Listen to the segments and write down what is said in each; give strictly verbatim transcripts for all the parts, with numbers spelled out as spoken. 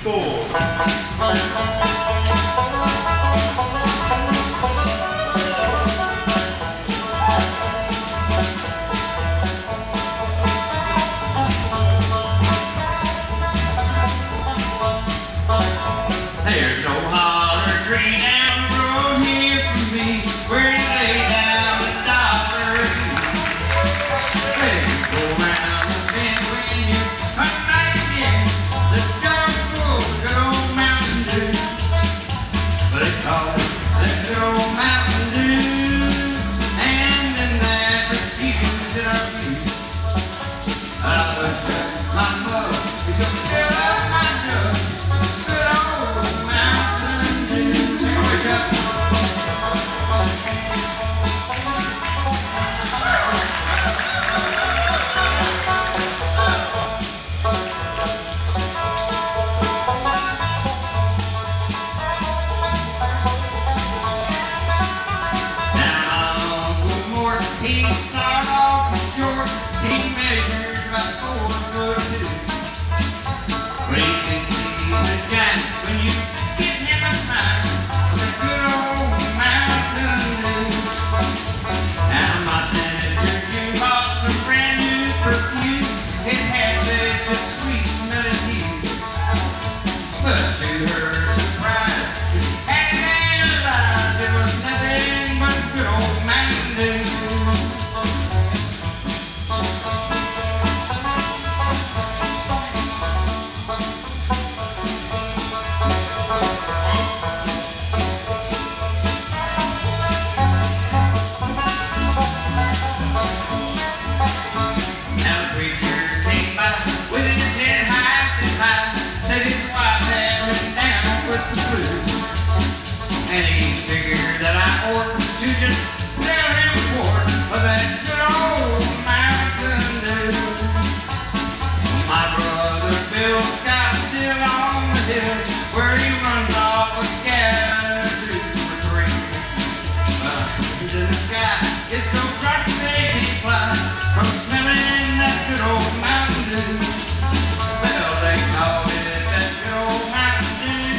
four. There's no holler tree down the road here from me, where you lay down a dollar or two. Let me go round the bend when you come back again. Let's go for the good old Mountain Dew. They call it that good old Mountain Dew, and then that refuse that I use. I looked at my mother, because I fill up my jug. Good old Mountain Dew. Wake up. Now, Woodmore, he sawed off the short. He measured about four foot two. When he thinks he's a giant, when you get him a smile, with a good old Mountain Dew. Now my Senator Jim bought some brand new perfume. It had such a sweet smelling hue, but to her surprise, she hadn't realized it was nothing but good old Mountain Dew. And he figured that I ought to just sell him a quart of that good old Mountain Dew. My brother Bill's got still on the hill, where he runs off a gas two or three. But into the sky, it's so bright they can't fly from smelling that good old Mountain Dew. Well, they call it that good old Mountain Dew.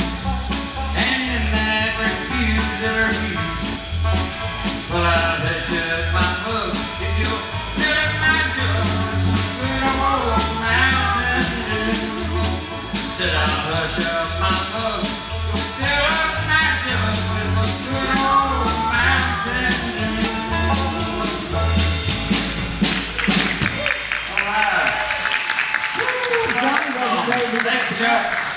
Well, I bet you my mug, if you'll fill up my jug, good old Mountain Dew. Said I'll hush up my mug, fill up my jug with some good old Mountain Dew. All right. Woo, Johnny, that was a great. Thank you, Chuck.